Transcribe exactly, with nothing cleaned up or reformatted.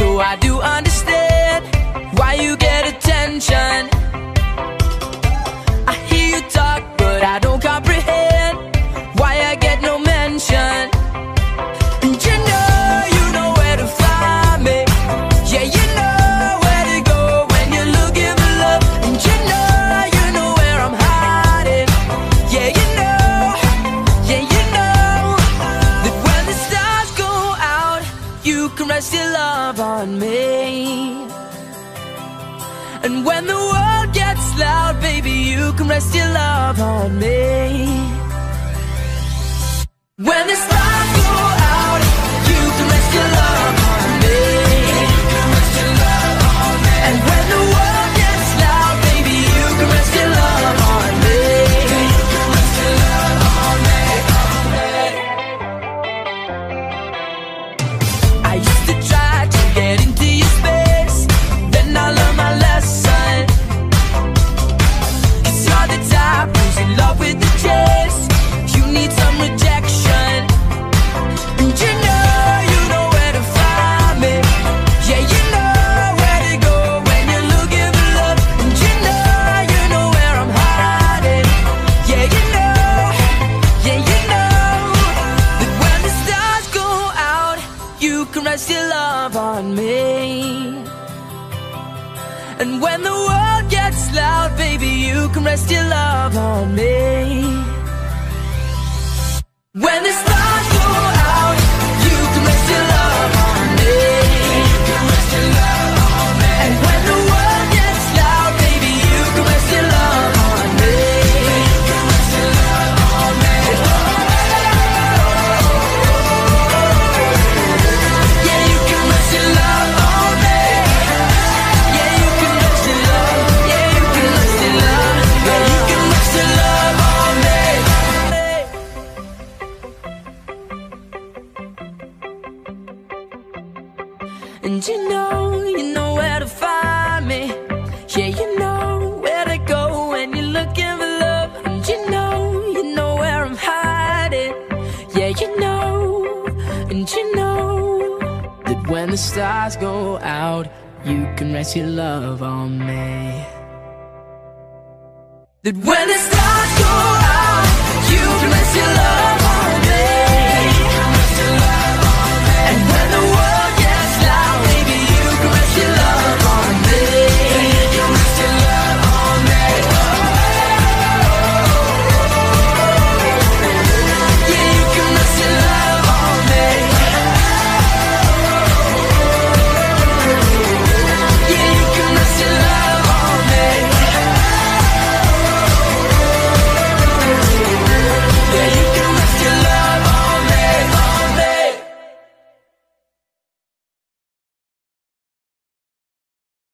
so I do understand why you get attention. I hear you talk, but I don't comprehend why I get no mention. And you know, you know where to find me. Yeah, you know where to go when you're looking for love. And you know, you know where I'm hiding. Yeah, you know, yeah, you know that when the stars go out, you can rest your love on me. And when the world gets loud, baby, you can rest your love on me. When the stars go out, you can rest your love on me. And when the world gets loud, baby, you can rest your love on me. I used to try to get into your space, then I learned my lesson. 'Cause you're the type who's in love with the chase. You need some rejection. And you know, you know where to find me. Yeah, you know where to go when you're looking for love. And you know, you know where I'm hiding. Yeah, you know, yeah, you know that when the stars go out, you can rest your love on me. And when the world gets loud, baby, you can rest your love on me. When the stars go out, you can rest your love on me. And when the world gets loud, baby, you can rest your love on me. Yeah, you can rest your love on me. Yeah, you can rest your love. Yeah, you can rest your love. Yeah, you can rest your love on me. And you know, you know where to find me. Yeah, you know where to go when you're looking for love. And you know, you know where I'm hiding. Yeah, you know, and you know that when the stars go out, you can rest your love on me. That when the stars go out, you can rest your love.